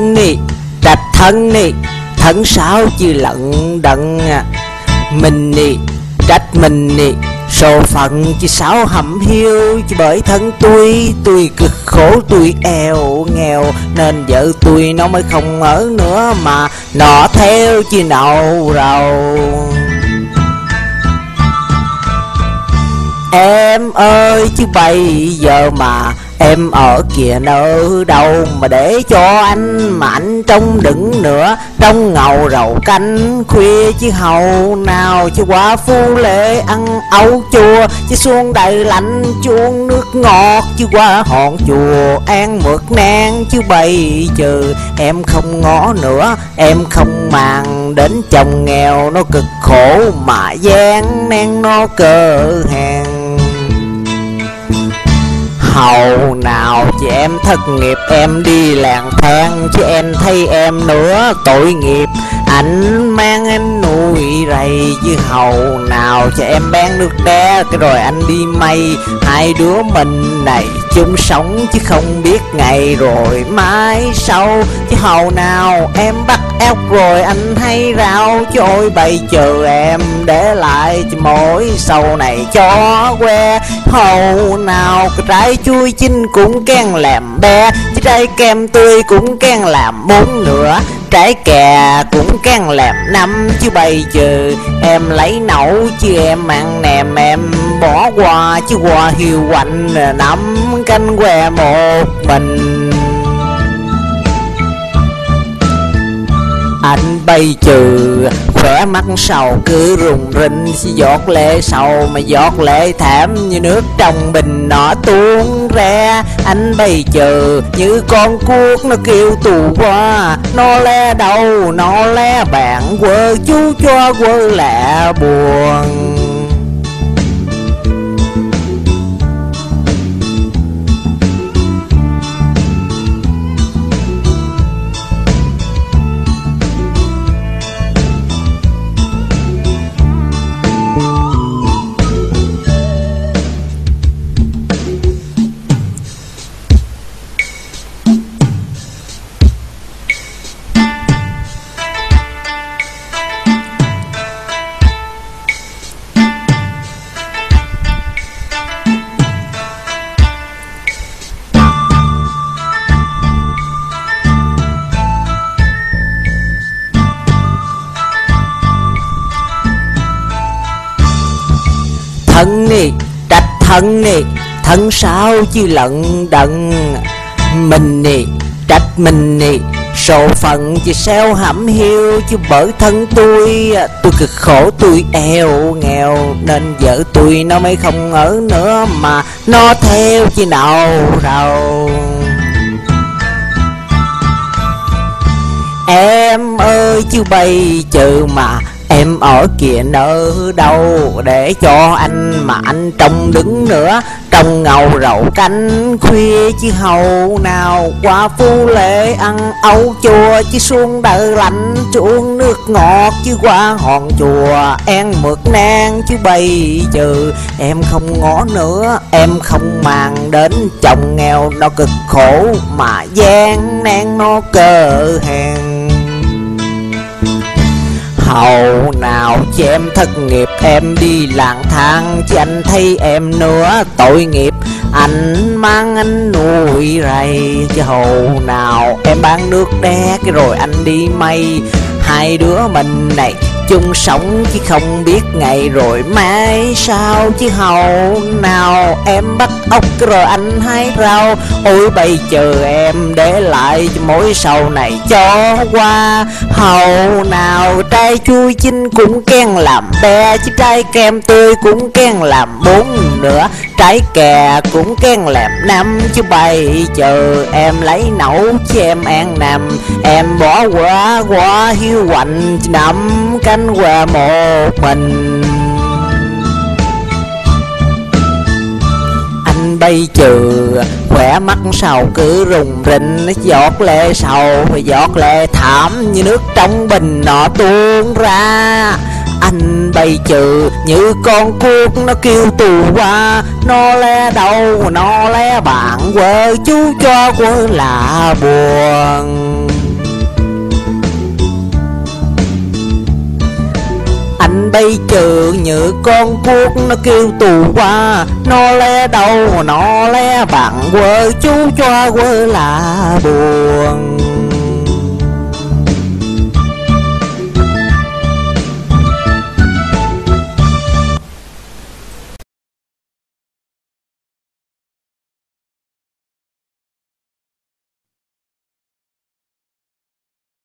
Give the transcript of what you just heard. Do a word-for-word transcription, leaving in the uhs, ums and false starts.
thân nì trạch thân nì thân sao chứ lận đận mình nì trách mình nì số phận chứ sao hầm hiu chứ bởi thân tôi tôi cực khổ tôi eo nghèo nên vợ tôi nó mới không ở nữa mà nó theo chứ nào rầu. Em ơi chứ bây giờ mà em ở kìa nơi đâu mà để cho anh mà anh trông đựng nữa trong ngầu rầu canh khuya chứ hầu nào chứ quá phu lệ ăn ấu chua chứ xuống đầy lạnh chuông nước ngọt chứ qua hòn chùa an mượt nang chứ bây giờ em không ngó nữa em không màng đến chồng nghèo nó cực khổ mà gian nan nó cơ hàng. Hầu nào chị em thất nghiệp em đi lang thang chứ em thấy em nữa tội nghiệp anh mang anh nuôi rầy chứ hầu nào cho em bán nước đá cái rồi anh đi mây hai đứa mình này chung sống chứ không biết ngày rồi mai sau chứ hầu nào em bắt ép rồi anh hay rao chứ ôi bây chờ em để lại cho mỗi sau này cho que hầu nào cái trái chui chín cũng can làm be chứ trái kem tươi cũng can làm bốn nữa trái kè cũng can làm năm chứ bây giờ em lấy nấu chứ em ăn nèm em bỏ qua chứ qua hiu quạnh nắm canh que một mình. Anh bây trừ khỏe mắt sầu cứ rùng rinh giọt lệ sầu mà giọt lệ thảm như nước trong bình nọ tuôn ra anh bây trừ như con cuốc nó kêu tù qua nó le đầu nó le bạn quơ chú cho quơ lạ buồn. Thân nì trạch thân nì thân sao chứ lận đận mình nì trách mình nì số phận chứ sao hẩm hiu chứ bởi thân tôi tôi cực khổ tôi eo nghèo nên vợ tôi nó mới không ở nữa mà nó theo chứ nào đâu. Em ơi chứ bây giờ mà em ở kìa nơi đâu để cho anh mà anh trông đứng nữa trong ngầu rậu canh khuya chứ hầu nào qua phu lệ ăn ấu chua chứ xuống đời lạnh chứ uống nước ngọt chứ qua hòn chùa an mượt nang chứ bây giờ em không ngó nữa em không màng đến chồng nghèo nó cực khổ mà gian nan nó cơ hàng. Hầu nào chứ em thất nghiệp em đi lang thang chứ anh thấy em nữa tội nghiệp anh mang anh nuôi rầy chứ hầu nào em bán nước đá cái rồi anh đi mây hai đứa mình này chung sống chứ không biết ngày rồi mai sao chứ hầu nào em bắt ốc rồi anh hái rau ôi bây giờ em để lại cho mỗi sầu này cho qua hầu nào trái chui chín cũng can làm be chứ trái kem tươi cũng can làm bốn nữa trái kè cũng can làm năm chứ bây giờ em lấy nấu chứ em ăn nằm em bỏ qua qua hiu quạnh nằm canh qua một mình. Anh bây trừ khỏe mắt sầu cứ rùng rinh giọt lệ sầu và giọt lệ thảm như nước trong bình nọ tuôn ra anh bây trừ như con cuốc nó kêu tù qua nó le đầu nó le bạn quơ chú cho quơ là buồn. anh bây giờ như con cuốc nó kêu tù qua, nó lé đâu nó lé bằng quơ chú cho quơ là buồn.